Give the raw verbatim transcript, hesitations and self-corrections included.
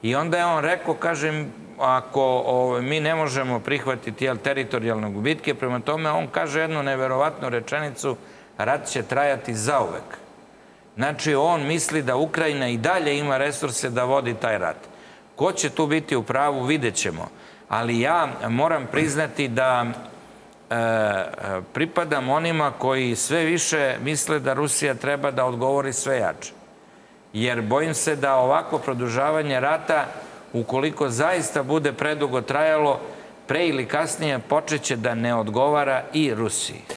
I onda je on rekao, kažem, ako mi ne možemo prihvatiti teritorijalne gubitke, prema tome on kaže jednu neverovatnu rečenicu, rat će trajati zauvek. Znači, on misli da Ukrajina i dalje ima resurse da vodi taj rat. Ko će tu biti u pravu, vidjet ćemo. Ali ja moram priznati da pripadam onima koji sve više misle da Rusija treba da odgovori sve jače. Jer bojim se da ovako produžavanje rata, ukoliko zaista bude predugo trajalo, pre ili kasnije počeće da ne odgovara i Rusiji.